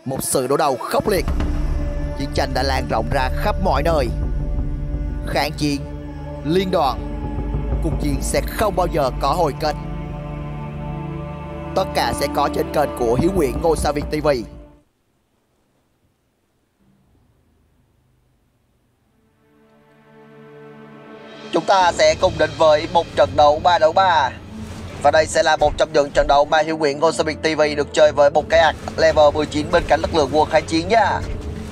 Một sự đối đầu khốc liệt. Chiến tranh đã lan rộng ra khắp mọi nơi. Kháng chiến, liên đoàn, cuộc chiến sẽ không bao giờ có hồi kết. Tất cả sẽ có trên kênh của Hiếu Nguyễn Ngôi Sao Việt TV. Chúng ta sẽ cùng đến với một trận đấu 3 đấu 3. Và đây sẽ là một trong những trận đấu mà Hiếu Nguyễn Ngôi Sao Việt TV được chơi với một cái ạc level 19 bên cạnh lực lượng quân kháng chiến nha.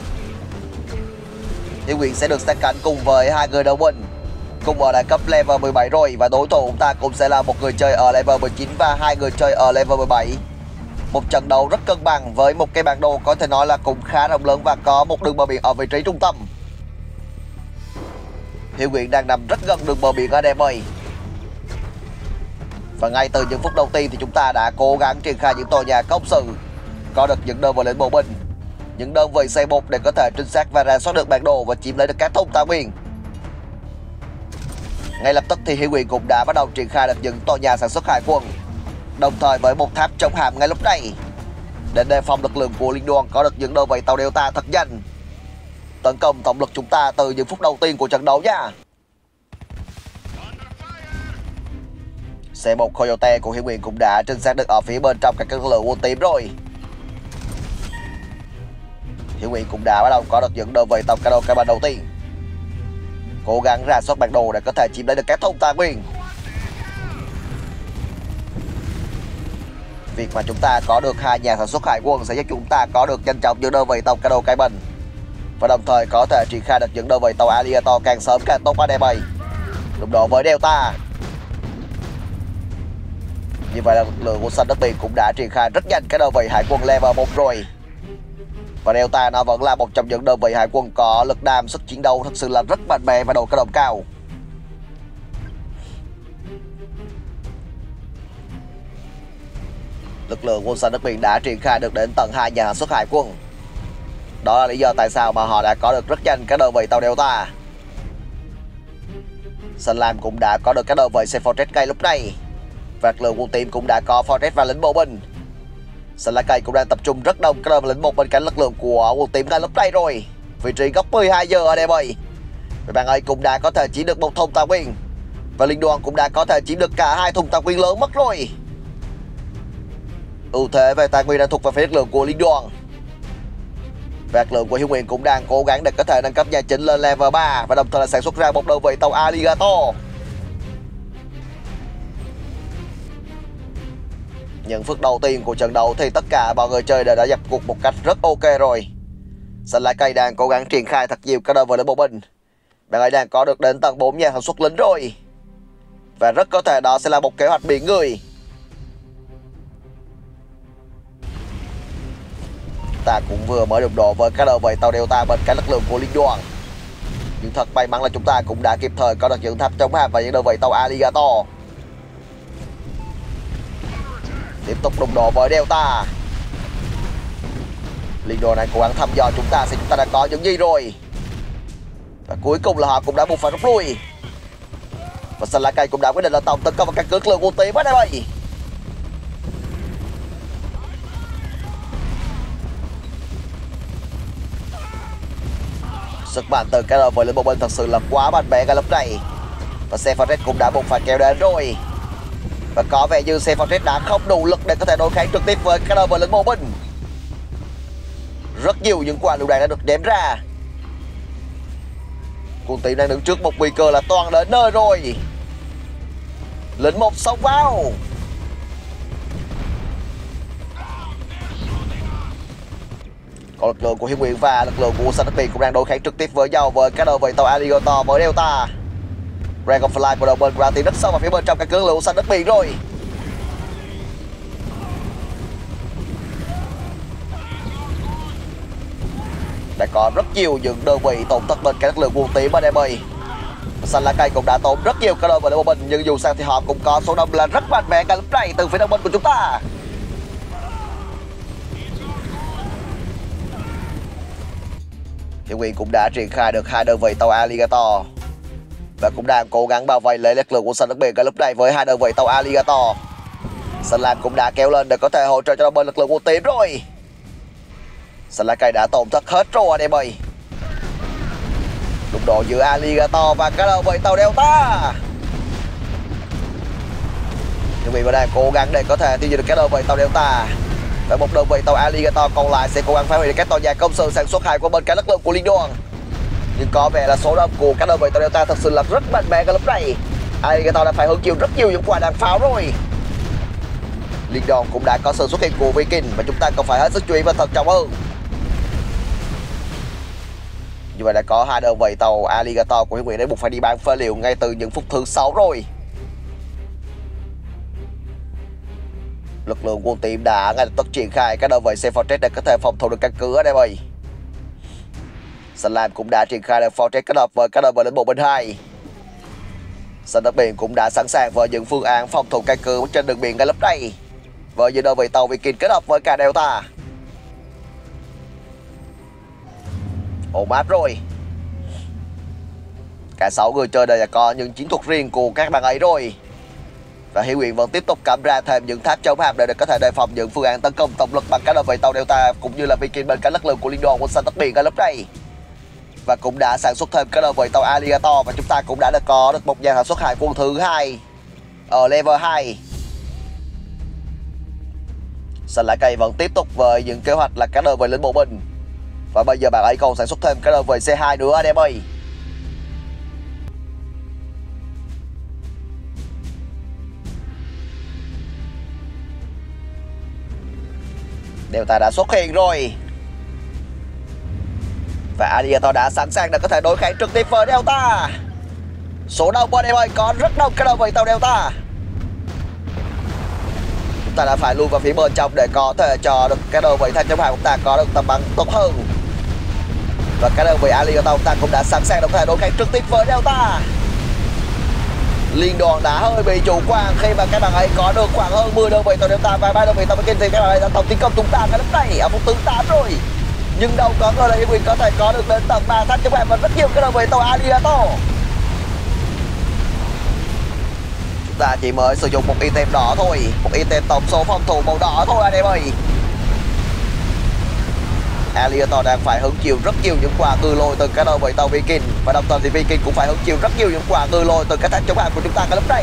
Hiếu Nguyễn sẽ được sát cánh cùng với hai người đấu binh cùng ở đẳng cấp level 17 rồi, và đối thủ chúng ta cũng sẽ là một người chơi ở level 19 và hai người chơi ở level 17. Một trận đấu rất cân bằng với một cái bản đồ có thể nói là cũng khá rộng lớn và có một đường bờ biển ở vị trí trung tâm. Hiếu Nguyễn đang nằm rất gần đường bờ biển ở đây ơi. Và ngay từ những phút đầu tiên thì chúng ta đã cố gắng triển khai những tòa nhà công sự, có được những đơn vị lính bộ binh, những đơn vị xây bột để có thể trinh sát và rà soát được bản đồ và chiếm lấy được các thôn tài nguyên. Ngay lập tức thì Hiếu Nguyễn cũng đã bắt đầu triển khai được những tòa nhà sản xuất hải quân, đồng thời với một tháp chống hạm ngay lúc này để đề phòng lực lượng của liên đoàn có được những đơn vị tàu Delta thật nhanh tấn công tổng lực chúng ta từ những phút đầu tiên của trận đấu nha. C1 Coyote của Hiếu Nguyễn cũng đã trinh sát được ở phía bên trong các lực lượng quân tím rồi. Hiếu Nguyễn cũng đã bắt đầu có được những đơn vị tàu Cano Cayman đầu tiên, cố gắng rà soát bản đồ để có thể chiếm lấy được các thôn tài nguyên. Việc mà chúng ta có được hai nhà sản xuất hải quân sẽ giúp chúng ta có được nhanh chóng những đơn vị tàu Cano Cayman và đồng thời có thể triển khai được những đơn vị tàu Alligator càng sớm càng tốt ở đây bay đụng độ với Delta. Như vậy là lực lượng quân xanh đất biển cũng đã triển khai rất nhanh cái đơn vị hải quân level 1 rồi. Và Delta nó vẫn là một trong những đơn vị hải quân có lực đam sức chiến đấu thật sự là rất mạnh mẽ và độ cơ động cao. Lực lượng quân xanh đất biển đã triển khai được đến tận 2 nhà sản xuất hải quân. Đó là lý do tại sao mà họ đã có được rất nhanh cái đơn vị tàu Delta. Xanh Lam cũng đã có được cái đơn vị xe Fortress ngay lúc này. Và lực lượng quân tím cũng đã có Fortress và lính bộ binh. Xanh Lá Cây cũng đang tập trung rất đông cái đơn vị lính một bên cạnh lực lượng của quân tím ngay lúc này rồi. Vị trí góc 12 giờ ở đây ơi. Và bạn ấy cũng đã có thể chiếm được một thùng tài nguyên. Và liên đoàn cũng đã có thể chiếm được cả hai thùng tài nguyên lớn mất rồi. Ưu thế về tài nguyên đã thuộc về phía lực lượng của liên đoàn. Và lực lượng của Hiếu Nguyễn cũng đang cố gắng để có thể nâng cấp nhà chính lên level 3 và đồng thời là sản xuất ra một đơn vị tàu Alligator. Những phút đầu tiên của trận đấu thì tất cả mọi người chơi đã dập cuộc một cách rất ok rồi. Xanh Lá Cây đang cố gắng triển khai thật nhiều các đơn vị lính bộ binh. Bạn ấy đang có được đến tận 4 nhà sản xuất lính rồi. Và rất có thể đó sẽ là một kế hoạch biển người. Ta cũng vừa mới đụng độ với các đơn vị tàu Delta bên cạnh lực lượng của liên đoàn. Nhưng thật may mắn là chúng ta cũng đã kịp thời có được những tháp chống hạm và những đơn vị tàu Alligator. Tiếp tục đụng độ với Delta. Liên đoàn này cố gắng thăm dò chúng ta xem chúng ta đã có những gì rồi. Và cuối cùng là họ cũng đã buộc phải rút lui. Và Xanh Lá Cây cũng đã quyết định là tổng tấn công vào căn cứ lực lượng quân tím ở đây vậy. Sức mạnh từ cái đơn vị lính bộ binh thật sự là quá mạnh mẽ ngay lúc này. Và xe Fortress cũng đã buộc phải kéo đến rồi. Và có vẻ như xe Fortress đã không đủ lực để có thể đối kháng trực tiếp với cái đơn vị lính bộ binh. Rất nhiều những quả lựu đạn đã được ném ra. Quân tím đang đứng trước một nguy cơ là toàn đến nơi rồi. Lính một xông vào. Còn lực lượng của Hiếu Nguyễn và lực lượng của quân xanh đất biển cũng đang đối kháng trực tiếp với nhau với các đơn vị tàu Alligator với Delta. Dragonfly của đồng bên cũng đã tiến rất sâu vào phía bên trong căn cứ lực lượng xanh đất biển rồi. Đã có rất nhiều những đơn vị tổn thất bên các lực lượng quân tím ở đây ơi. Xanh Lá Cây cũng đã tốn rất nhiều các đơn vị bộ binh, nhưng dù sao thì họ cũng có số đông là rất mạnh mẽ ngay lúc này từ phía đông bên của chúng ta. Hiếu Nguyễn cũng đã triển khai được hai đơn vị tàu Alligator và cũng đang cố gắng bao vây lấy lực lượng của xanh đất biển ngay lúc này với hai đơn vị tàu Alligator. Xanh Lam cũng đã kéo lên để có thể hỗ trợ cho bên lực lượng quân tím rồi. Salakai đã tổn thất hết rồi anh em ơi. Đụng độ giữa Alligator và cái đơn vị tàu Delta. Chuẩn bị vào đây cố gắng để có thể tiêu diệt được cái đơn vị tàu Delta. Và một đơn vị tàu Alligator còn lại sẽ cố gắng phá hủy các tòa nhà công sự sản xuất hai của bên cái lực lượng của liên đoàn. Nhưng có vẻ là số đông của các đơn vị tàu Delta thật sự là rất mạnh mẽ cái lúc này. Alligator đã phải hứng chịu rất nhiều những quả đạn pháo rồi. Liên đoàn cũng đã có sự xuất hiện của Viking và chúng ta cần phải hết sức chú ý và thận trọng hơn. Như vậy đã có hai đơn vị tàu Alligator của Hiếu Nguyễn đã buộc phải đi bán phế liệu ngay từ những phút thứ 6 rồi. Lực lượng quân team đã ngay lập tức triển khai các đơn vị C4 để có thể phòng thủ được căn cứ ở đây ơi. Sun Lam cũng đã triển khai được Fortress kết hợp với các đơn vị lính bộ binh 2. Sun đất biển cũng đã sẵn sàng với những phương án phòng thủ căn cứ trên đường biển ngay lúc này với những đơn vị tàu Viking kết hợp với cả Delta. Ổn áp rồi. Cả 6 người chơi đều có những chiến thuật riêng của các bạn ấy rồi. Và Hiếu Nguyễn vẫn tiếp tục cắm ra thêm những tháp chống hạm để có thể đề phòng những phương án tấn công tổng lực bằng các đơn vị tàu Delta cũng như là Viking bên cạnh lực lượng của liên đoàn quân xanh đất biển ngay lúc này. Và cũng đã sản xuất thêm các đơn vị tàu Alligator và chúng ta cũng đã có được một nhà sản xuất hải quân thứ 2 ở level 2. Sân Lá Cây vẫn tiếp tục với những kế hoạch là các đơn vị lính bộ binh. Và bây giờ bạn ấy còn sản xuất thêm các đơn vị C2 nữa anh em ơi. Delta đã xuất hiện rồi. Và Alligator đã sẵn sàng để có thể đối kháng trực tiếp với Delta. Số đông anh em ơi, có rất đông các đơn vị tàu Delta. Chúng ta đã phải lui vào phía bên trong để có thể cho được các đơn vị thanh chống hạm chúng ta có được tầm bắn tốt hơn. Và các đơn vị Alligator chúng ta cũng đã sẵn sàng để có thể đối kháng trực tiếp với Delta. Liên đoàn đã hơi bị chủ quan khi mà các bạn ấy có được khoảng hơn 10 đơn vị tàu Delta và 3 đơn vị tàu Viking thì các bạn ấy đã tổng tiến công chúng ta cái lúc này ở phút thứ 8 rồi. Nhưng đâu có ngờ là Hiếu Nguyễn có thể có được đến tầm 3 thanh chống hạm và rất nhiều cái đơn vị tàu Alligator. Chúng ta chỉ mới sử dụng một item đỏ thôi, một item tổng số phòng thủ màu đỏ thôi anh em ơi. Alligator đang phải hứng chịu rất nhiều những quả ngư lôi từ các đơn vị tàu Viking và đồng thời thì Viking cũng phải hứng chịu rất nhiều những quả ngư lôi từ các thanh chống hạm của chúng ta cái lúc này.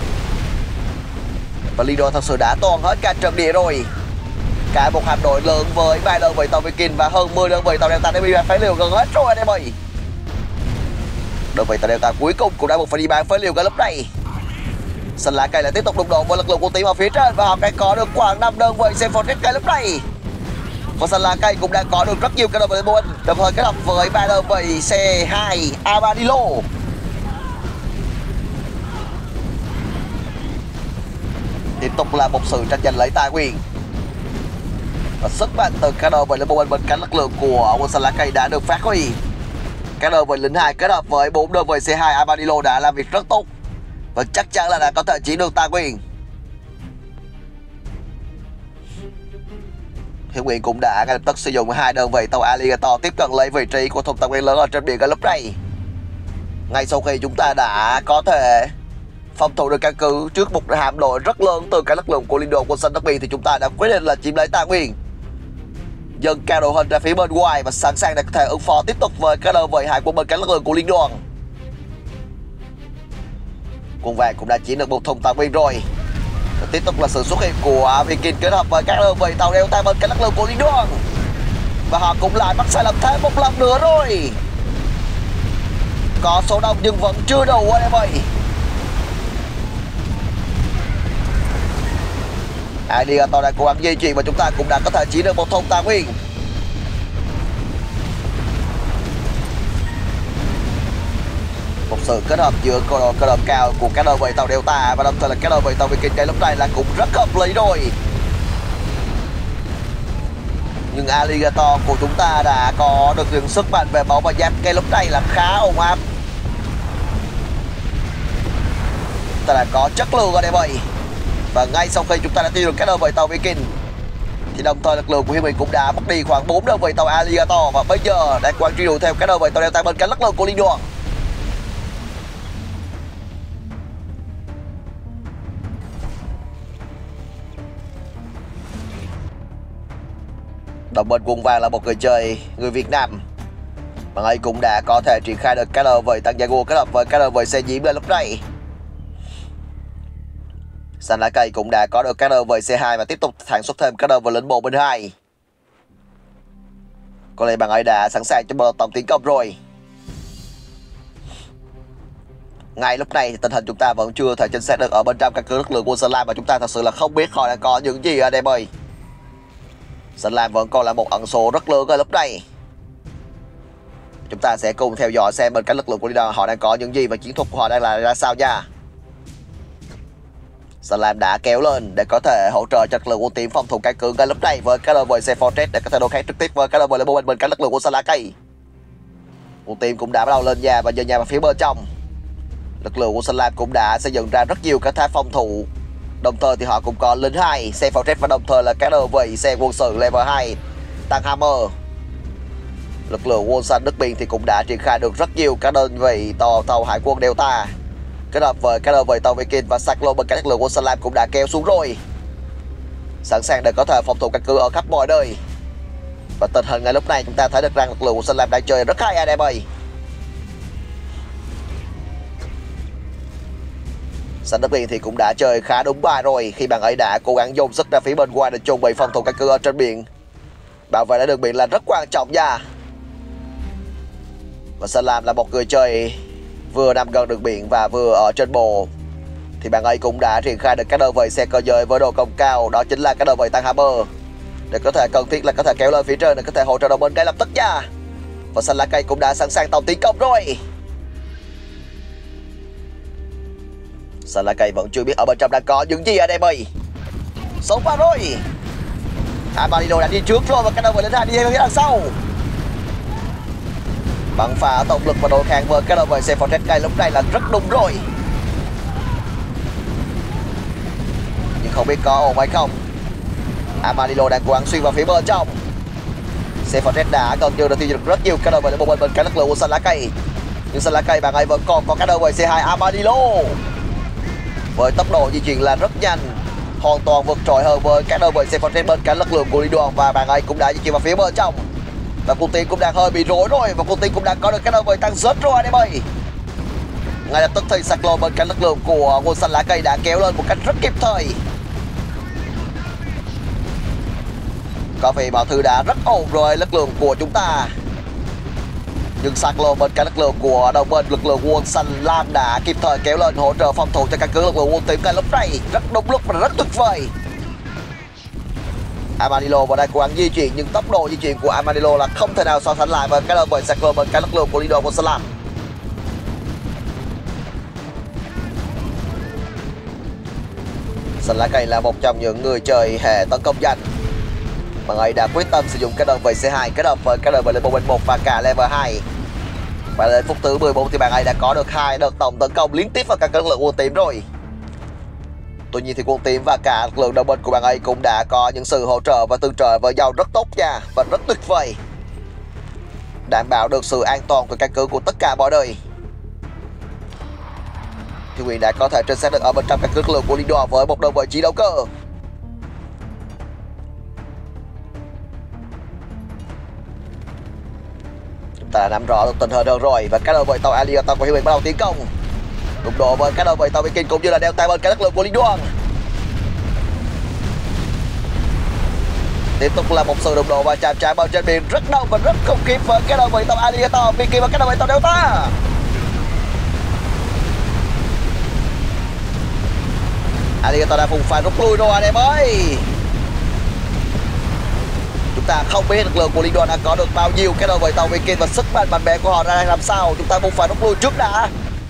Và liên đoàn thật sự đã toàn hết cả trận địa rồi. Cả một hạm đội lớn với 3 đơn vị tàu Viking và hơn 10 đơn vị tàu Delta đã bị bán phế liệu gần hết rồi anh em ơi. Đơn vị tàu Delta cuối cùng cũng đã buộc phải đi bán phế liệu cái lúc này. Sân Lá Cây lại tiếp tục đụng độ với lực lượng quân team ở phía trên và họ đang có được khoảng 5 đơn vị C4 cái lúc này. Và Sân Lá Cây cũng đang có được rất nhiều cái đơn vị bộ binh, đồng thời kết hợp với 3 đơn vị C2 Armadillo. Tiếp tục là một sự tranh giành lấy tài nguyên. Và sức mạnh từ các đơn vị lính bộ binh bên cạnh lực lượng của quân Sân Lá Cây đã được phát huy. Các đơn vị lính 2 kết hợp với 4 đơn vị C2 Armadillo đã làm việc rất tốt và chắc chắn là đã có thể chiếm được tài nguyên. Hiếu Nguyễn cũng đã ngay lập tức sử dụng 2 đơn vị tàu Alligator tiếp cận lấy vị trí của thùng tài nguyên lớn ở trên biển cái lúc này. Ngay sau khi chúng ta đã có thể phòng thủ được căn cứ trước một hạm đội rất lớn từ các lực lượng của liên đoàn quân xanh đất biển thì chúng ta đã quyết định là chiếm lấy tài nguyên, dâng cao đội hình ra phía bên ngoài và sẵn sàng để có thể ứng phó tiếp tục với các đơn vị hải quân bên các lực lượng của liên đoàn. Quân vàng cũng đã chiếm được một thùng tài nguyên rồi. Và tiếp tục là sự xuất hiện của Viking kết hợp với các đơn vị tàu Delta bên các lực lượng của liên đoàn. Và họ cũng lại mắc sai lầm thêm một lần nữa rồi. Có số đông nhưng vẫn chưa đủ anh em ơi. Alligator đang cố gắng di chuyển và chúng ta cũng đã có thể chiếm được một thùng tài nguyên. Một sự kết hợp giữa cơ động cao của các đơn vị tàu Delta và đồng thời là các đơn vị tàu Viking ngay lúc này là cũng rất hợp lý rồi. Nhưng Alligator của chúng ta đã có được những sức mạnh về máu và giáp ngay lúc này là khá ổn áp. Ta đã có chất lượng ở đây vậy. Và ngay sau khi chúng ta đã tiêu được các đơn vị tàu Viking thì đồng thời lực lượng của Hiếu Nguyễn cũng đã mất đi khoảng 4 đơn vị tàu Alligator và bây giờ đang quan truy đuổi theo các đơn vị tàu Delta bên cạnh lực lượng của liên đoàn. Đồng bên quân vàng là một người chơi người Việt Nam. Bạn ấy cũng đã có thể triển khai được KL với tăng Jaguar kết hợp với KL với xe diễm lên lúc này. Xanh lá cây cũng đã có được KL với C2 và tiếp tục sản xuất thêm KL với lính bộ bên 2. Có lẽ bạn ấy đã sẵn sàng cho một tổng tiến công rồi. Ngay lúc này thì tình hình chúng ta vẫn chưa thể chính xác được ở bên trong căn cứ lực lượng quân Sơn Lam, và chúng ta thật sự là không biết họ đang có những gì anh em ơi. Sơn Lam vẫn còn là một ẩn số rất lớn ở lúc này. Chúng ta sẽ cùng theo dõi xem bên cạnh lực lượng của leader họ đang có những gì và chiến thuật của họ đang là ra sao nha. Sơn Lam đã kéo lên để có thể hỗ trợ cho lực lượng quân tím phòng thủ căn cứ ngay lúc này với KL với xe Fortress để có thể đối kháng trực tiếp với KL với Lebo bên cạnh lực lượng của Xanh lá cây. Quân tím cũng đã bắt đầu lên nhà và dời nhà vào phía bên trong. Lực lượng của Xanh Lam cũng đã xây dựng ra rất nhiều các tháp phòng thủ. Đồng thời thì họ cũng có lính 2, xe Fortress và đồng thời là KL với xe quân sự level 2, tăng Hammer. Lực lượng quân xanh nước biển thì cũng đã triển khai được rất nhiều các đơn vị tàu hải quân Delta kết hợp với KL với tàu Viking và Cyclone bên cạnh lực lượng quân Xanh Lam cũng đã kéo xuống rồi, sẵn sàng để có thể phòng thủ căn cứ ở khắp mọi nơi. Và tình hình ngay lúc này chúng ta thấy được rằng lực lượng quân Xanh Lam đang chơi rất hay anh em ơi. Xanh nước biển thì cũng đã chơi khá đúng bài rồi khi bạn ấy đã cố gắng dồn sức ra phía bên ngoài để chuẩn bị phòng thủ căn cứ ở trên biển. Bảo vệ đường biển là rất quan trọng nha. Và Xanh Lam là một người chơi vừa nằm gần đường biển và vừa ở trên bộ, thì bạn ấy cũng đã triển khai được các đơn vị xe cơ giới với độ công cao, đó chính là các đơn vị tăng Hammer để có thể cần thiết là có thể kéo lên phía trên để có thể hỗ trợ đồng bên ngay lập tức nha. Và Xanh lá cây cũng đã sẵn sàng tổng tiến công rồi. Xanh lá cây vẫn chưa biết ở bên trong đang có những gì anh em ơi. Sống vào rồi. Amadino đã đi trước rồi và các đơn vị lên hai đi theo phía đằng sau. Bắn phá tổng lực và đối kháng với các đơn vị xe Fortress ngay lúc này là rất đúng rồi. Nhưng không biết có ổn hay không. Amadino đang cố gắng xuyên vào phía bên trong. Xe Fortress đã gần như đã tiêu diệt rất nhiều các đơn vị lên bên cạnh lực lượng của Xanh lá cây. Nhưng Xanh lá cây bạn ấy vẫn còn có các đơn vị C2 Amadino với tốc độ di chuyển là rất nhanh, hoàn toàn vượt trội hơn với các đơn vị xe Fortress bên cạnh lực lượng của Lý Đoàn, và bạn ấy cũng đã di chuyển vào phía bên trong. Và quân tiên cũng đang hơi bị rối rồi, và quân tiên cũng đã có được các đơn vị tăng rớt rồi anh em ơi. Ngay lập tức thì Cyclone bên cạnh lực lượng của quân Xanh lá cây đã kéo lên một cách rất kịp thời. Có vẻ mọi thứ đã rất ổn rồi lực lượng của chúng ta. Nhưng Cyclone bên cạnh lực lượng của đồng bên lực lượng quân Xanh Lam đã kịp thời kéo lên hỗ trợ phòng thủ cho căn cứ lực lượng quân tím ngay lúc này rất đúng lúc và rất tuyệt vời. Amadino vào đây cố gắng di chuyển, nhưng tốc độ di chuyển của Amadino là không thể nào so sánh lại với cái đơn vị Cyclone bên cạnh lực lượng của leader của Xanh Lam. Xanh lá cây là một trong những người chơi hệ tấn công nhanh. Bạn ấy đã quyết tâm sử dụng cái đơn vị C2 kết hợp với cái đơn vị level 1 và cả level 2. Và đến phút thứ 14 thì bạn ấy đã có được 2 đợt tổng tấn công liên tiếp vào các lực lượng quân tím rồi. Tuy nhiên thì quân tím và cả lực lượng đồng bên của bạn ấy cũng đã có những sự hỗ trợ và tương trợ với nhau rất tốt nha, và rất tuyệt vời, đảm bảo được sự an toàn của căn cứ của tất cả mọi nơi. Thì Quyền đã có thể trinh sát được ở bên trong căn cứ lực lượng của Liên đoàn với một đơn vị chiến đấu cơ. Chúng ta đã nắm rõ được tình hình hơn rồi, và các đơn vị tàu Alligator của Hiệp bắt đầu tiến công, đụng độ với các đơn vị tàu Viking cũng như là Delta bên các lực lượng của Liên đoàn. Tiếp tục là một sự đụng độ và chạm trán bên trên biển rất đông và rất khủng khiếp với các đơn vị tàu Alligator, Viking và các đơn vị tàu Delta. Alligator đã vùng phải rút lui rồi anh em ơi. Chúng ta không biết lực lượng của Liên đoàn đã có được bao nhiêu cái đơn vị tàu Viking và sức mạnh bè của họ ra làm sao. Chúng ta buộc phải rút lui trước đã.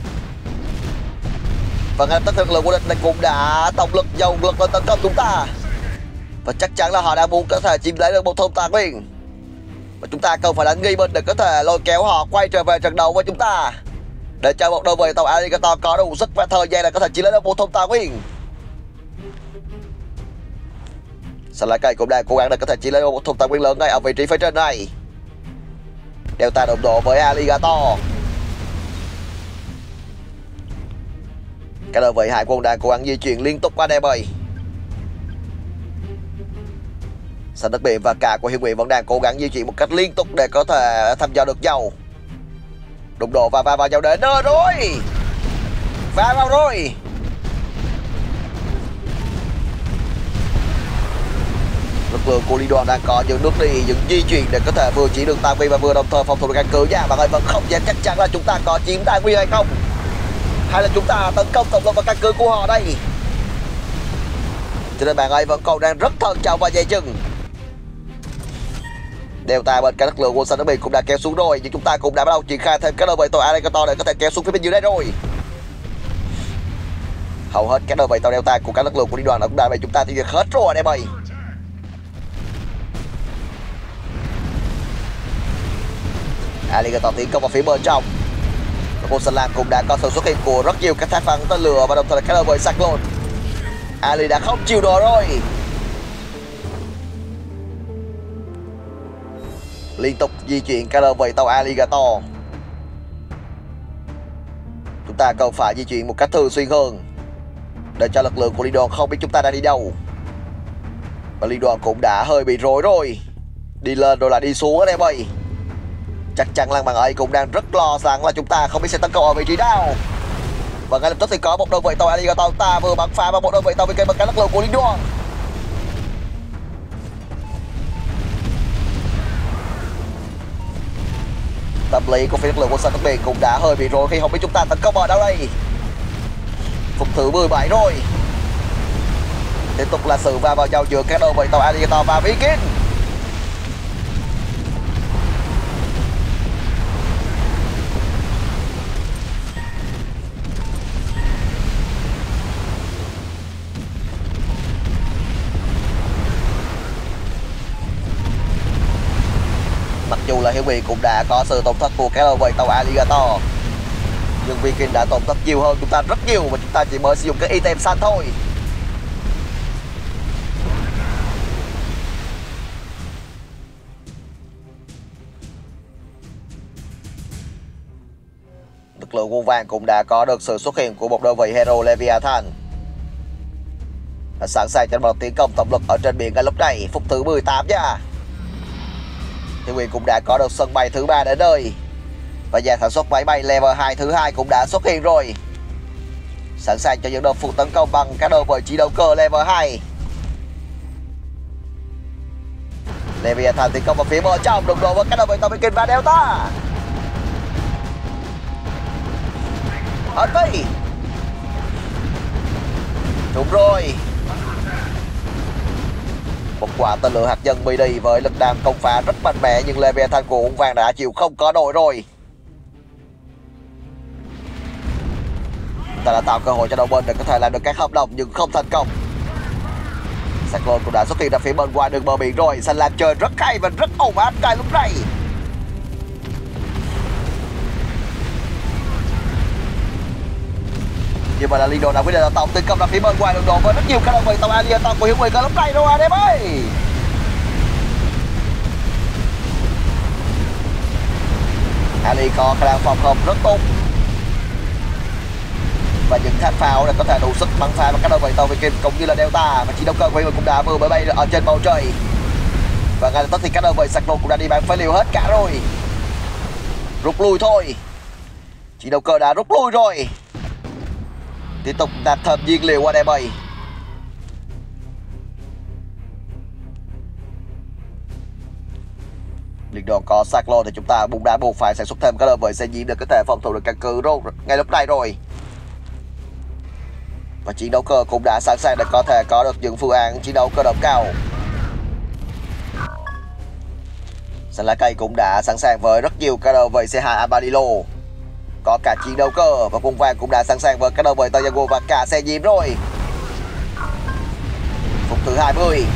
Và ngay lập tức lực lượng của địch này cũng đã tổng lực dồn lực lên tấn công chúng ta. Và chắc chắn là họ đã muốn có thể chiếm lấy được một thông tài nguyên. Và chúng ta cần phải đánh nghi binh để có thể lôi kéo họ quay trở về trận đấu với chúng ta, để cho một đơn vị tàu Alligator có đủ sức và thời gian để có thể chiếm lấy được một thông tài nguyên. Xanh lá cây cũng đang cố gắng để có thể chiếm lấy một thông tài nguyên lớn ngay ở vị trí phía trên này. Delta đụng độ với Alligator. Các đơn vị hải quân đang cố gắng di chuyển liên tục qua đây ơi. Sân đất biển và cả của Hiếu Nguyễn vẫn đang cố gắng di chuyển một cách liên tục để có thể thăm dò được nhau. Đụng độ và va vào nhau đến nơi rồi. Va vào rồi. Lực lượng của liên đoàn đang có những nước đi, những di chuyển để có thể vừa chỉ đường tài nguyên và vừa đồng thời phòng thủ được căn cứ nha. Bạn ơi, vẫn không dám chắc chắn là chúng ta có chiếm tài nguyên hay không, hay là chúng ta tấn công tổng lực vào căn cứ của họ đây. Cho nên bạn ấy vẫn còn đang rất thận trọng và dè chừng. Delta bên cả lực lượng quân xanh nước biển cũng đã kéo xuống rồi, nhưng chúng ta cũng đã bắt đầu triển khai thêm các đơn vị tàu Alligator để có thể kéo xuống phía bên dưới đây rồi. Hầu hết các đơn vị tàu Delta của các lực lượng của liên đoàn cũng đã bị chúng ta tiêu diệt hết rồi anh em ơi. Alligator tiến công vào phía bên trong. Quân xanh lam cũng đã có sự xuất hiện của rất nhiều các tháp pháo tên lửa và đồng thời các đơn vị Cyclone. Ali đã không chịu nổi rồi. Liên tục di chuyển các đơn vị tàu Alligator. Chúng ta cần phải di chuyển một cách thường xuyên hơn để cho lực lượng của liên đoàn không biết chúng ta đang đi đâu. Và liên đoàn cũng đã hơi bị rối rồi. Đi lên rồi lại đi xuống anh em ơi. Chắc chắn là bạn ấy cũng đang rất lo rằng là chúng ta không biết sẽ tấn công ở vị trí nào. Và ngay lập tức thì có một đơn vị tàu Alligator ta vừa bắn phá vào một đơn vị tàu bên kia bằng cái lực lượng của liên đoàn. Tâm lý của phía lực lượng quân xanh nước biển cũng đã hơi bị rối khi không biết chúng ta tấn công ở đâu đây. Phút thứ 17 rồi. Tiếp tục là sự va vào nhau giữa các đơn vị tàu Alligator và Viking. Mặc dù là Hiếu Nguyễn cũng đã có sự tổn thất của các đơn vị tàu Alligator, nhưng Viking đã tổn thất nhiều hơn chúng ta rất nhiều và chúng ta chỉ mới sử dụng cái item xanh thôi. Lực lượng quân vàng cũng đã có được sự xuất hiện của một đơn vị Hero Leviathan và sẵn sàng cho một tiến công tổng lực ở trên biển ngay lúc này. Phút thứ 18 nha. Hiếu Nguyễn cũng đã có được sân bay thứ 3 đến nơi và nhà sản xuất máy bay level 2 thứ 2 cũng đã xuất hiện rồi, sẵn sàng cho những đợt phụ tấn công bằng các đơn vị chiến đấu cơ level 2. Leviathan tiến công vào phía bên trong, đụng độ với các đơn vị tàu Viking và Delta. Ấn đi. Đúng rồi. Một quả tên lửa hạt nhân mini với lực đam công phá rất mạnh mẽ, nhưng Leviathan của quân vàng đã chịu không có nổi rồi. Ta đã tạo cơ hội cho đồng bên để có thể làm được các hợp đồng nhưng không thành công. Cyclone cũng đã xuất hiện ra phía bên ngoài đường bờ biển rồi. Xanh lam chơi rất hay và rất ổn áp ngay lúc này. Nhưng mà là Lido đã quyết định là tổng tấn công ra phía bên ngoài đường độ với rất nhiều các đơn vị tàu Alligator của Hiếu Nguyễn lúc này rồi anh em ơi. Ali có khả năng phòng không rất tốt và những tháp pháo để có thể đủ sức bắn phá vào các đơn vị tàu Viking cũng như là Delta, và chiến đấu cơ của Hiếu Nguyễn cũng đã vừa mới bay ở trên bầu trời. Và ngay lập tức thì các đơn vị Cyclone cũng đã đi bán phế liệu hết cả rồi. Rút lui thôi. Chiến đấu cơ đã rút lui rồi. Tiếp tục nạp thêm nhiên liệu anh em ơi. Liên đoàn có Cyclone thì chúng ta cũng đã buộc phải sản xuất thêm các đơn vị xe nhiễm để có thể phòng thủ được căn cứ ngay lúc này rồi. Và chiến đấu cơ cũng đã sẵn sàng để có thể có được những phương án chiến đấu cơ động cao. Xanh lá cây cũng đã sẵn sàng với rất nhiều các đơn vị C2 Armadillo. Có cả chiến đấu cơ, và quân vàng cũng đã sẵn sàng với các đơn vị tàu Jaguar và cả xe nhiễm rồi. Phút thứ 20.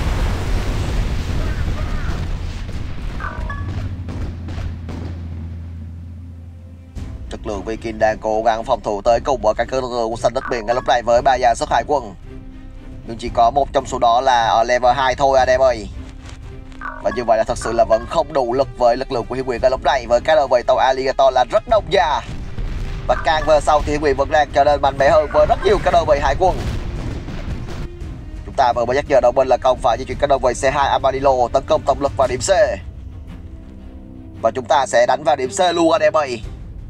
Lực lượng Viking đang cố gắng phòng thủ tới cùng ở các cơ quân xanh đất biển ngay lúc này với 3 nhà xuất hải quân. Nhưng chỉ có một trong số đó là ở level 2 thôi anh em ơi. Và như vậy là thật sự là vẫn không đủ lực với lực lượng của Hiếu Nguyễn ngay lúc này, với các đơn vị tàu Alligator là rất đông già. Và càng về sau thì Hiếu Nguyễn vẫn đang trở nên mạnh mẽ hơn với rất nhiều các đơn vị hải quân. Chúng ta vừa mới nhắc nhở đồng minh là không phải di chuyển các đơn vị C2 Armadillo tấn công tổng lực vào điểm C. Và chúng ta sẽ đánh vào điểm C luôn anh em ơi.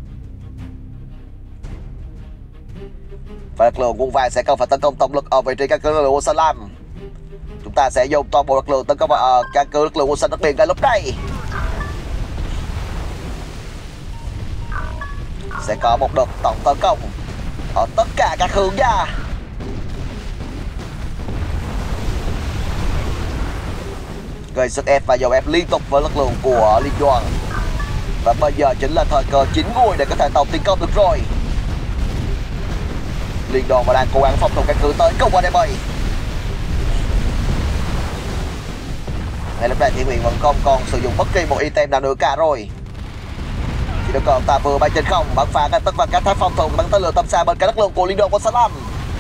Và lực lượng quân vàng sẽ cần phải tấn công tổng lực ở vị trí căn cứ lực lượng quân xanh lam. Chúng ta sẽ dùng toàn bộ lực lượng tấn công vào căn cứ lực lượng quân xanh đất biển ngay lúc này. Sẽ có một đợt tổng tấn công ở tất cả các hướng nha. Gây sức ép và dồn ép liên tục với lực lượng của liên đoàn. Và bây giờ chính là thời cơ chín muồi để có thể tổng tiến công được rồi. Liên đoàn và đang cố gắng phòng thủ căn cứ tới công anh em ơi. Ngay lúc này thì Huyền vẫn không còn sử dụng bất kỳ một item nào nữa cả rồi. Chỉ được còn ta vừa bay trên không bắn phá ngay tất cả các tháp phòng thủ bắn tên lửa tầm xa bên cái lực lượng của liên đoàn quân Salam.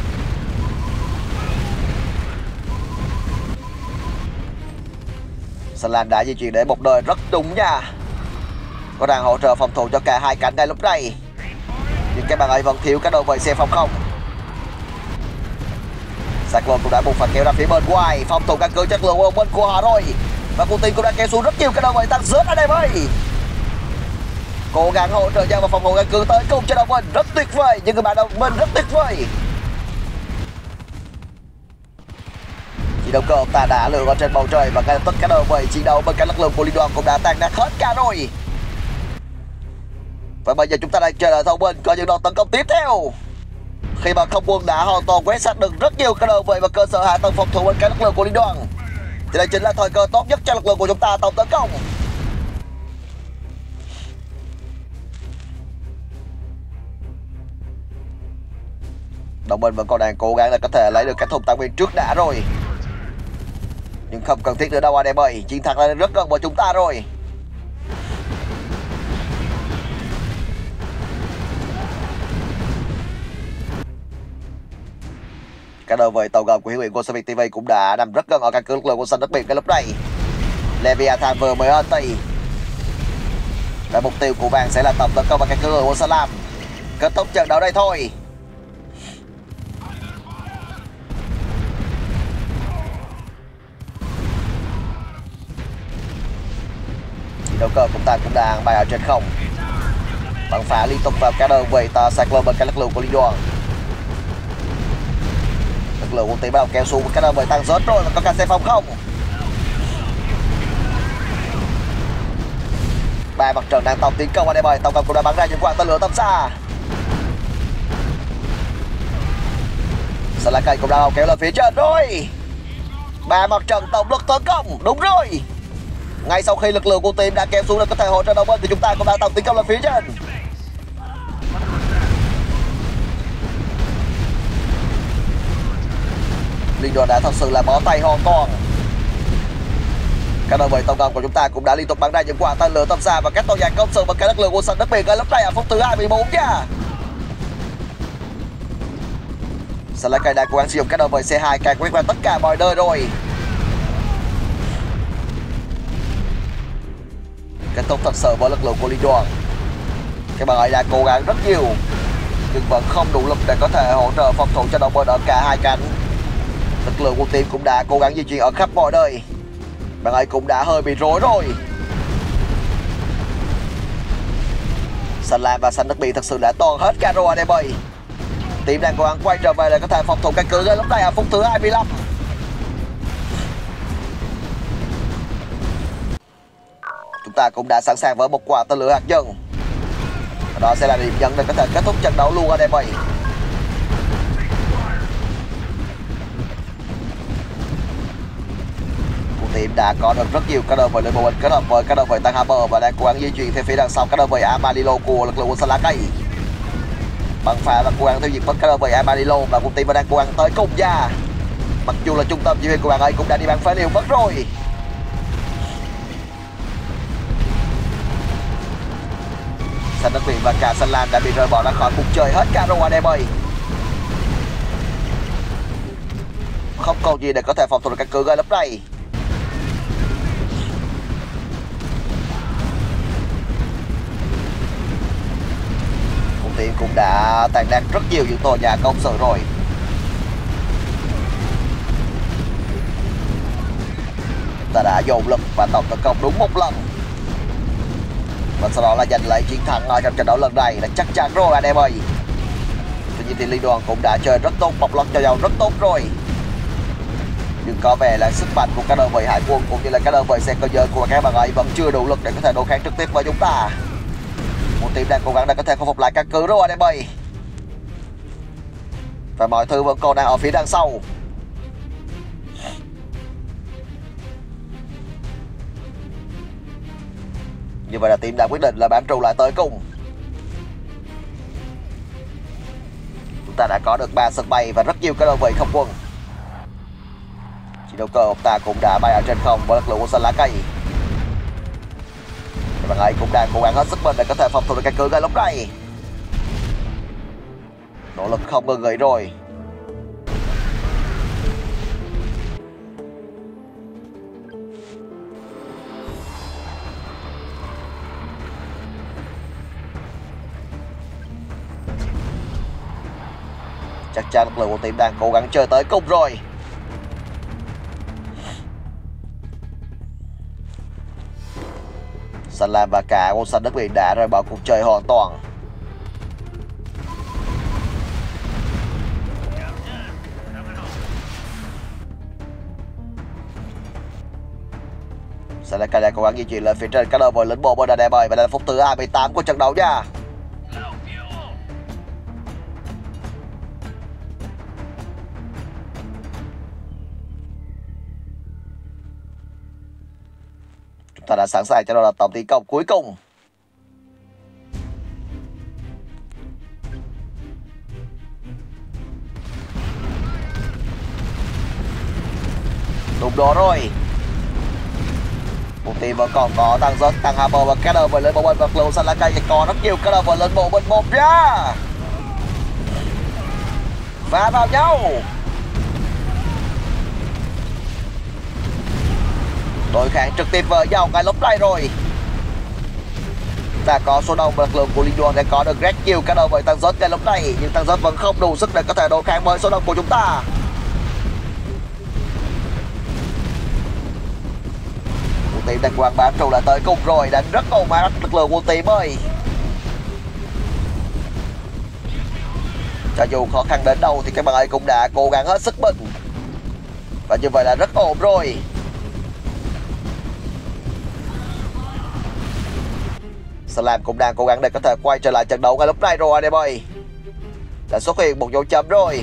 Salam đã di chuyển để một đời rất đúng nha. Có đang hỗ trợ phòng thủ cho cả hai cánh ngay lúc này. Nhưng các bạn ấy vẫn thiếu các đơn vị xe phòng không. Cyclone cũng đã buộc phải kéo ra phía bên ngoài phòng thủ căn cứ chất lượng ở bên của họ rồi. Và cuộc tình cũng đã kéo xuống rất nhiều các đơn vị tăng rớt ở đây ơi. Cố gắng hỗ trợ nhau và phòng thủ căn cứ tới cùng cho đồng minh rất tuyệt vời. Nhưng các bạn đồng minh rất tuyệt vời. Chỉ động cơ ông ta đã lượn ở trên bầu trời và ngay lập tức các đơn vị chiến đấu bên các lực lượng của liên đoàn cũng đã tan nát hết cả rồi. Và bây giờ chúng ta đang chờ đợi thông minh có những đòn tấn công tiếp theo. Khi mà không quân đã hoàn toàn quét sạch được rất nhiều các đơn vị và cơ sở hạ tầng phòng thủ bên các lực lượng của liên đoàn, thì đây chính là thời cơ tốt nhất cho lực lượng của chúng ta tổng tấn công. Đồng minh vẫn còn đang cố gắng là có thể lấy được cái thùng tài nguyên trước đã rồi. Nhưng không cần thiết nữa đâu anh em ơi, chiến thắng là rất gần với chúng ta rồi. Các đơn vị tàu ngầm của Hiếu Nguyện Quân TV cũng đã nằm rất gần ở căn cứ lực lượng quân xanh đất biển cái lúc này. Leviathan vừa mới ở tì. Và mục tiêu của vàng sẽ là tổng tấn công vào căn cứ lực lượng quân Salam. Kết thúc trận đấu đây thôi. Đấu cờ chúng ta cũng đang bay ở trên không, bắn phá liên tục vào các đơn vị tàu Cyclone bên các lực lượng của liên đoàn. Lực lượng quân tỷ bắt đầu kéo xuống các đơn vị tăng rớt rồi, có cả xe phòng không. Ba mặt trận đang tổng tiến công anh em ơi, tàu ngầm cũng đã bắn ra những quả tên lửa tầm xa. Salakay cũng đã kéo lên phía trên rồi. Ba mặt trận tổng lực tấn công, đúng rồi. Ngay sau khi lực lượng của team đã kéo xuống để có thể hỗ trợ đồng minh thì chúng ta cũng đã tổng tiến công lên phía trên. Liên đoàn đã thật sự là bó tay hoàn toàn. Các đơn vị tàu ngầm của chúng ta cũng đã liên tục bắn ra những quả tên lửa tầm xa và các tàu giặc công sự và các lực lượng quân xanh đất biển ở lúc này ở phút thứ 24 nha. Salakay đã cố gắng sử dụng các đơn vị C2 càn quét qua tất cả mọi nơi rồi. Kết thúc thật sự với lực lượng của liên đoàn. Các bạn ấy đã cố gắng rất nhiều nhưng vẫn không đủ lực để có thể hỗ trợ phòng thủ cho đồng minh ở cả hai cánh. Lực lượng của team cũng đã cố gắng di chuyển ở khắp mọi nơi. Bạn ấy cũng đã hơi bị rối rồi. Xanh lam và xanh đất biển thật sự đã toàn hết cả rồi anh em ơi. Team đang cố gắng quay trở về để có thể phòng thủ căn cứ ngay lúc này ở phút thứ 25. Chúng ta cũng đã sẵn sàng với một quả tên lửa hạt nhân. Đó sẽ là điểm nhấn để có thể kết thúc trận đấu luôn anh em ơi. Team đã có được rất nhiều các đơn vị lên bộ binh kết hợp với các đơn vị tăng Hammer và đang cố gắng di chuyển theo phía đằng sau các đơn vị Armadillo của lực lượng quân Salakay. Bắn phá và cố gắng tiêu diệt mất các đơn vị Armadillo và một team đang cố gắng tới cùng nha. Mặc dù là trung tâm chỉ huy của bạn ấy cũng đã đi bắn phá liều mất rồi. Xanh đất biển và cả xanh lam đã bị rời bỏ ra khỏi cuộc chơi hết cả rồi anh em ơi. Không còn gì để có thể phòng thủ được căn cứ ngay lúc này. Team cũng đã tàn nát rất nhiều những tòa nhà công sự rồi. Chúng ta đã dồn lực và tổng tấn công đúng một lần, và sau đó là giành lấy chiến thắng ở trong trận đấu lần này là chắc chắn rồi anh em ơi. Tuy nhiên thì liên đoàn cũng đã chơi rất tốt, bọc lót cho nhau rất tốt rồi, nhưng có vẻ là sức mạnh của các đơn vị hải quân cũng như là các đơn vị xe cơ giới của các bạn ấy vẫn chưa đủ lực để có thể đối kháng trực tiếp với chúng ta. Một team đang cố gắng để có thể khôi phục lại căn cứ rồi anh em ơi, và mọi thứ vẫn còn đang ở phía đằng sau. Như vậy là team đã quyết định là bám trụ lại tới cùng. Chúng ta đã có được 3 sân bay và rất nhiều các đơn vị không quân. Chiến đấu cơ ông ta cũng đã bay ở trên không với lực lượng của xanh lá cây. Các bạn ấy cũng đang cố gắng hết sức mình để có thể phòng thủ được căn cứ ngay lúc này. Nỗ lực không ngừng nghỉ rồi. Chắc chắn lực lượng của team đang cố gắng chơi tới cùng rồi. Xanh lam và cả quân xanh đất biển đã rời bỏ cuộc chơi hoàn toàn. Xanh lá cây đang cố gắng di chuyển lên phía trên các đơn vị lính bộ bên đây bơi, và đây là phút thứ 28 của trận đấu nha. Ta đã sẵn sàng cho đợt tổng tiến công cuối cùng. Đúng đó rồi. Một team vẫn còn có tăng rất tăng hammer và các đơn vị lên bộ bên vật lưu xanh lá cây thì còn rất nhiều các đơn vị lên bộ bên một ra và vào nhau. Đối kháng trực tiếp với nhau ngay lúc này rồi. Ta có số đông và lực lượng của liên đoàn để có được rất nhiều các đơn vị tăng rớt ngay lúc này, nhưng tăng rớt vẫn không đủ sức để có thể đối kháng với số đông của chúng ta. Một team đang quăng bám trụ lại tới cùng rồi, đánh rất ồn ào lực lượng của team ơi. Cho dù khó khăn đến đâu thì các bạn ấy cũng đã cố gắng hết sức mình, và như vậy là rất ổn rồi. Slam cũng đang cố gắng để có thể quay trở lại trận đấu ngay lúc này rồi anh em ơi. Đã xuất hiện một dấu chấm rồi.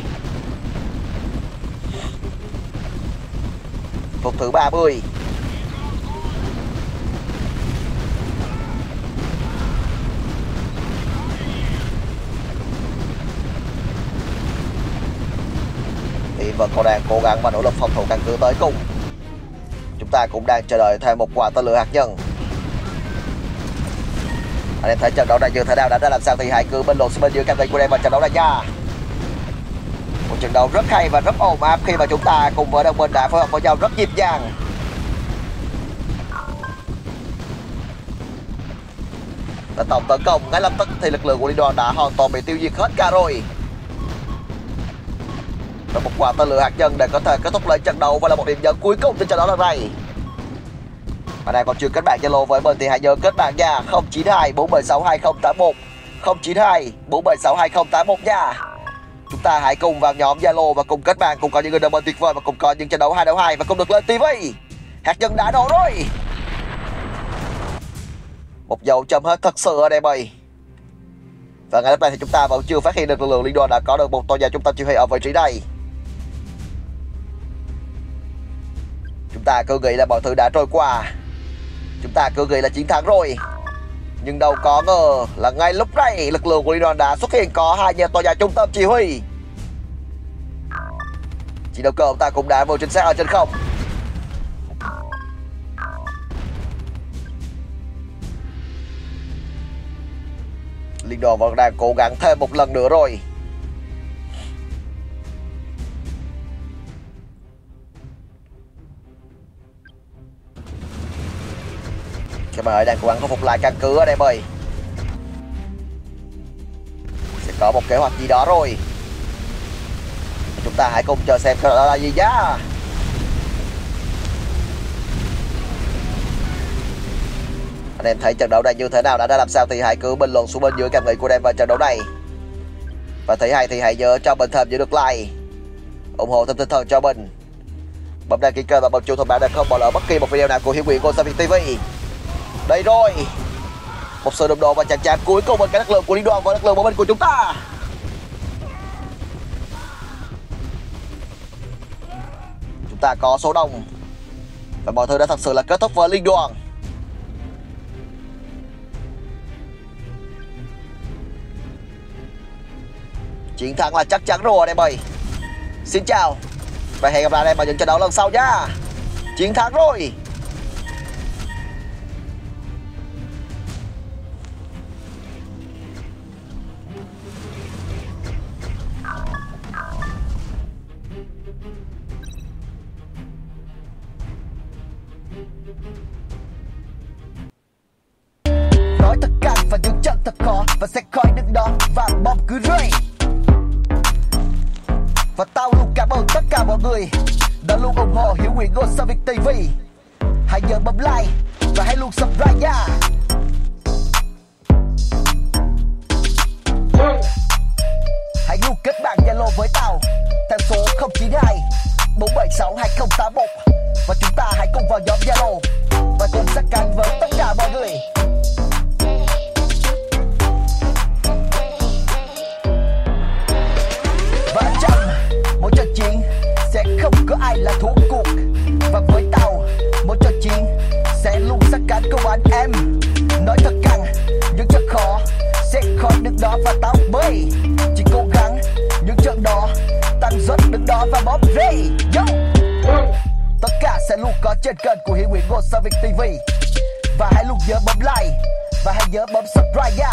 Phút thứ 30. Thì vẫn còn đang cố gắng và nỗ lực phòng thủ căn cứ tới cùng. Chúng ta cũng đang chờ đợi thêm một quả tên lửa hạt nhân. Anh em thấy trận đấu này như thế nào đã làm sao thì hãy cứ bình luận xuống bên dưới cảm nghĩ của em vào trận đấu này nha. Một trận đấu rất hay và rất ồn ào khi mà chúng ta cùng với đồng minh đã phối hợp với nhau rất nhịp nhàng. Và tổng tấn công ngay lập tức thì lực lượng của liên đoàn đã hoàn toàn bị tiêu diệt hết cả rồi. Và một quả tên lửa hạt nhân để có thể kết thúc lại trận đấu và là một điểm nhấn cuối cùng trên trận đấu lần này. Và đang còn chưa kết bạn Zalo với mình thì hãy nhớ kết bạn nha, 092 476 2081 092 476 2081 nha. Chúng ta hãy cùng vào nhóm Zalo và cùng kết bạn, cùng có những người đồng minh tuyệt vời và cùng có những trận đấu 2 đấu 2 và cùng được lên TV. Hạt nhân đã nổ rồi. Một dấu chấm hết thật sự ở đây mày. Và ngay lúc này thì chúng ta vẫn chưa phát hiện được lực lượng liên đoàn đã có được một tòa nhà trung tâm chỉ huy ở vị trí này. Chúng ta cứ nghĩ là mọi thứ đã trôi qua, chúng ta cứ nghĩ là chiến thắng rồi, nhưng đâu có ngờ là ngay lúc này lực lượng của liên đoàn đã xuất hiện có hai tòa nhà trung tâm chỉ huy. Chỉ đầu cơ ông ta cũng đã vừa chính xác ở trên không. Liên đoàn vẫn đang cố gắng thêm một lần nữa rồi. Các bạn ơi, đang cố gắng khôi phục lại căn cứ ở đây ơi. Sẽ có một kế hoạch gì đó rồi. Chúng ta hãy cùng chờ xem đó là gì nhá. Anh em thấy trận đấu này như thế nào, đã làm sao thì hãy cứ bình luận xuống bên dưới cảm nghĩ của em về trận đấu này. Và thấy hay thì hãy nhớ cho mình thêm giữ được like, ủng hộ thêm tinh thần cho mình, bấm đăng ký kênh và bấm chuông thông báo để không bỏ lỡ bất kỳ một video nào của Hiếu Nguyễn của Savvy TV. Đây rồi, một sự đụng độ và chạm chạm cuối cùng bên cái lực lượng của liên đoàn và lực lượng của mình của chúng ta. Chúng ta có số đông và mọi thứ đã thật sự là kết thúc với liên đoàn. Chiến thắng là chắc chắn rồi anh em ơi. Xin chào và hẹn gặp lại anh em ở những trận đấu lần sau nhá. Chiến thắng rồi. Nói thật căng và những trận thật khó và sẽ khỏi đứng đó và bom cứ rơi. Và tao luôn cảm ơn tất cả mọi người đã luôn ủng hộ Hiếu Nguyễn của Savvy TV. Hãy nhớ bấm like và hãy luôn subscribe nha. Hãy luôn kết bạn Zalo với tao theo số 092 476 2081 và chúng ta hãy cùng vào nhóm Zalo và cùng sát cánh với tất cả mọi người. Và trong mỗi trận chiến sẽ không có ai là thua cuộc, và với tao mỗi trận chiến sẽ luôn sát cánh cùng anh em. Nói thật căng những trận khó sẽ khỏi đứng đó và tao mới chỉ cố gắng những trận đó tăng dốc đứng đó và bóp rây. Tất cả sẽ luôn có trên kênh của Hiếu Nguyễn của Savvy TV. Và hãy luôn nhớ bấm like và hãy nhớ bấm subscribe nha.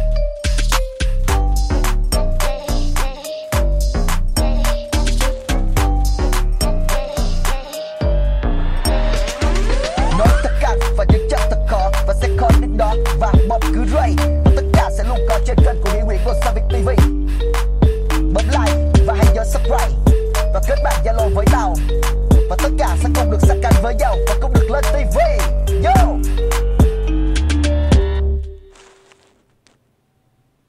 Nói thật căng và những trận thật khó và sẽ khỏi đứng đó và bóp cứ rây. Và tất cả sẽ luôn có trên kênh của Hiếu Nguyễn của Savvy TV. Bấm like và hãy nhớ subscribe và kết bạn Zalo với tao, và tất cả sẽ cùng được sát cánh với nhau.